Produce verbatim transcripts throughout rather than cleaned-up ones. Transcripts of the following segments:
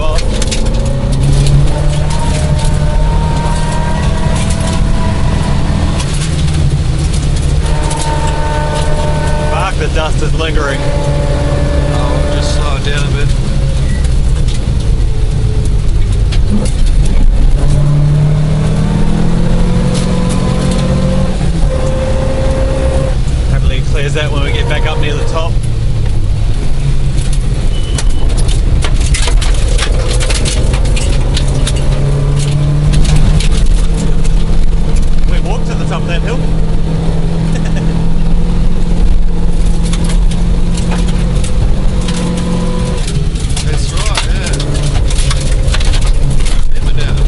off. Fuck, the dust is lingering. Oh, we'll just slow it down a bit. Hopefully it clears that when we get back up near the top. We walked to the top of that hill. That's right, yeah. Never down.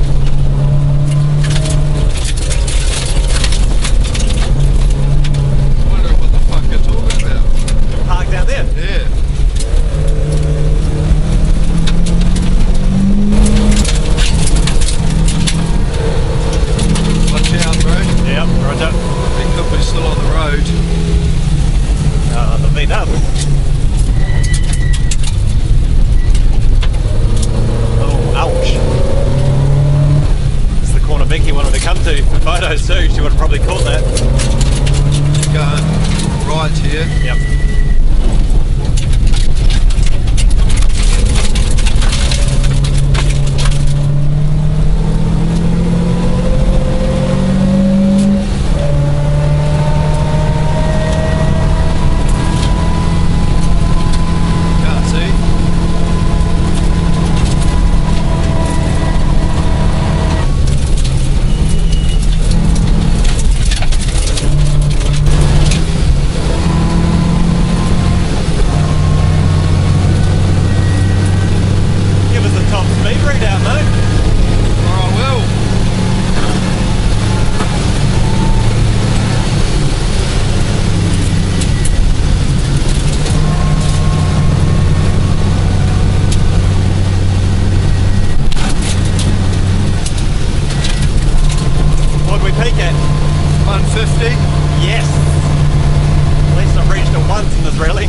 Wonder what the fuck you're talking about. Park down there. Yeah. Watch out, bro. Yep, roger. They could be still on the road. Uh, the V up. Oh, ouch. It's the corner Vicky wanted to come to for photos too. She would have probably caught that. Going right here. Yep. Can't see. Give us a top speed readout, mate. Alright, well. What did we peak at? one fifty. Yes. At least I've reached it once in this rally.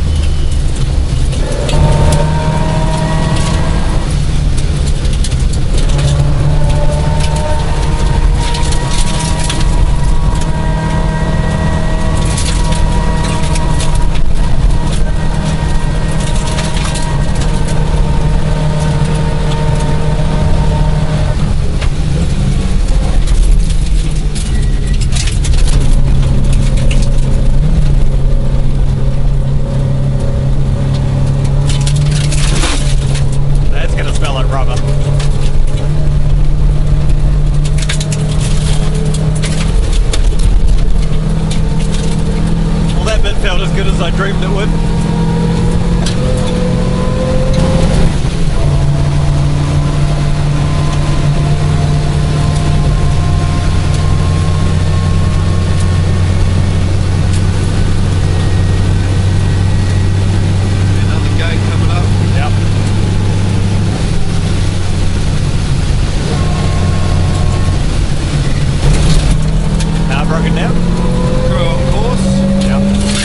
That's gonna smell like rubber. Well, that bit felt as good as I dreamed it would. Another gate coming up. Yep. Now broken down. Crew on course. Yep.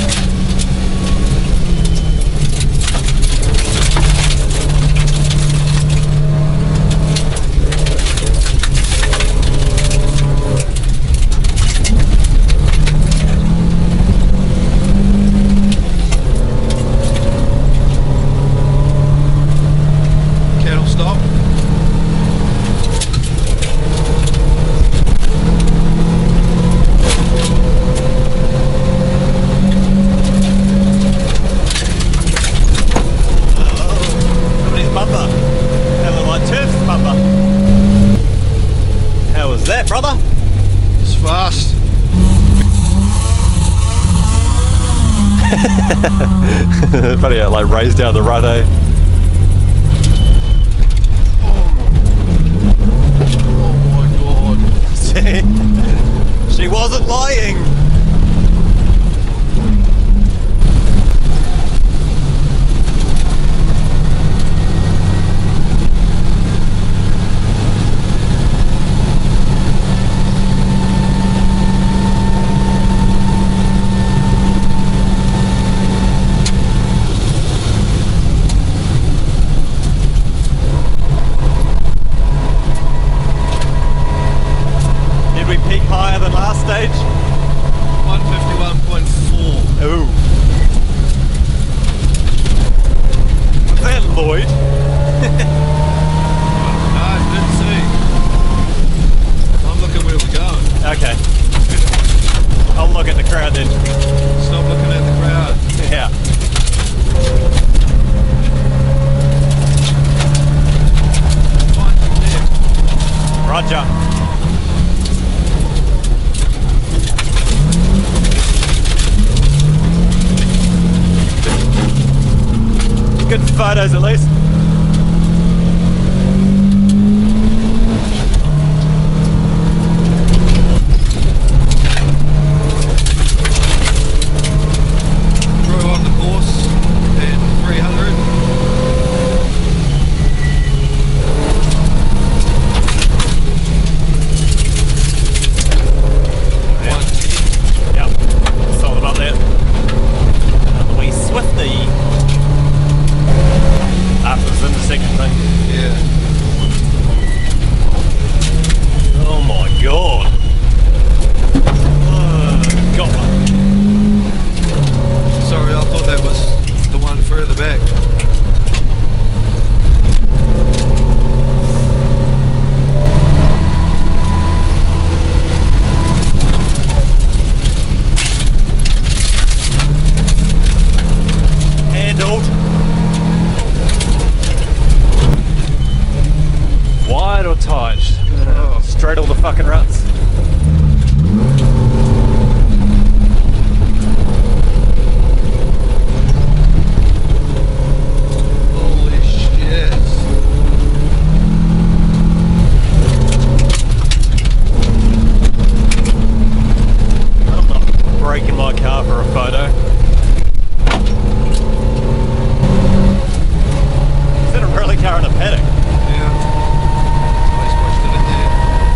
Kettle stop. Somebody's bumper. That looked like Turf's bumper. How was that, brother? It's fast. Funny how it like raised down the rut, eh? Oh my god. She wasn't lying. Roger. Good photos at least. Drove on the course in three hundred. Yep, saw them up there. And the wee Swifty. After this intersecting thing. Yeah. Oh my god. Uh, got one. Sorry, I thought that was the one further back. Handled. Wide or tight? Oh. Straight all the fucking ruts. Holy shit. I'm not breaking my car for a photo. Is that a rally car in a paddock? Yeah. I squashed it in there.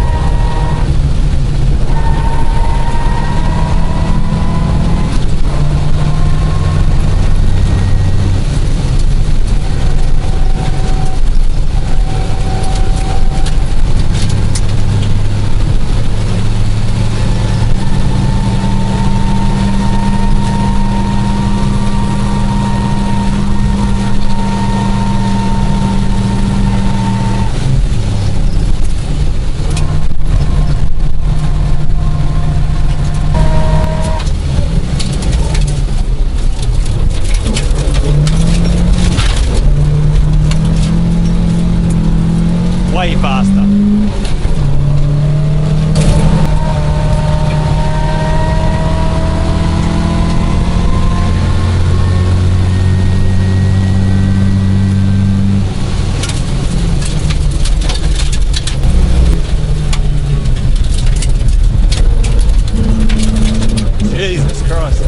Way faster. Jesus Christ.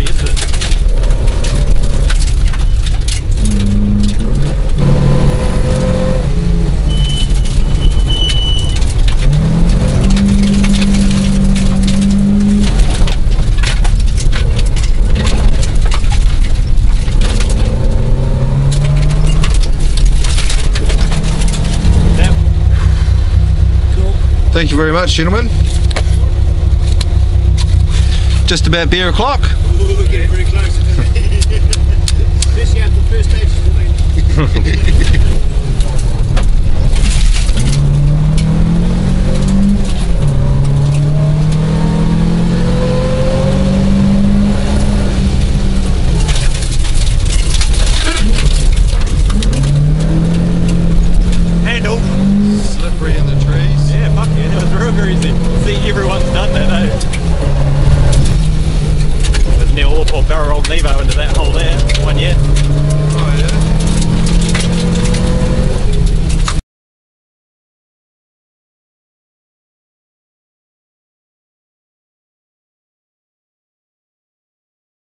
isn't it? Thank you very much, gentlemen. Just about beer o'clock. Ooh, we're getting very close. Especially after the first stage tonight. Handle. Slippery in the trees. Yeah, fuck yeah, that was real greasy. See, everyone's done that, eh? There's Neil Orr or barrel old Nevo into that hole there. One yet.